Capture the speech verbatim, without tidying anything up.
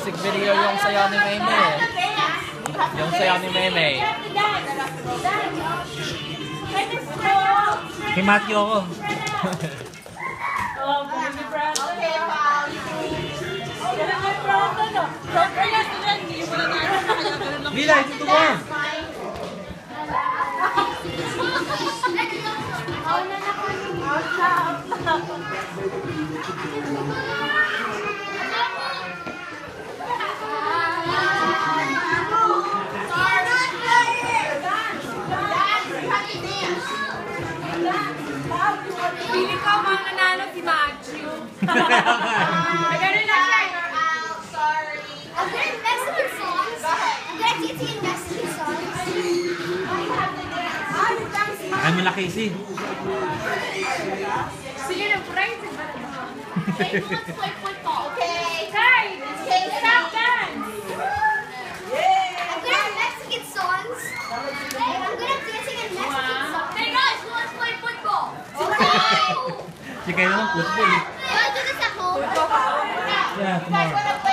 music video yung sayaw ni Meme. Yung sayaw ni Meme. Himati ako. Oh, bumili Brandon. Okay, pal. Kailan kay Brandon, no? Brandon na sila, hindi mo na naroon. Bila, ito ba? Pili ko ang mga nanalo si Matthew. Nagano na siya. Sorry. I'm good at Mexican songs. I'm good at teaching Mexican songs. Ay, malaki si. Sige na, friends. Okay, let's play football. Okay. Hey, okay, stop dance. I'm good at Mexican songs. I'm good at dancing in Mexican songs. Hey guys, let's play football. Si kayo naman football eh. Wanna do this at home? Yeah, tomorrow.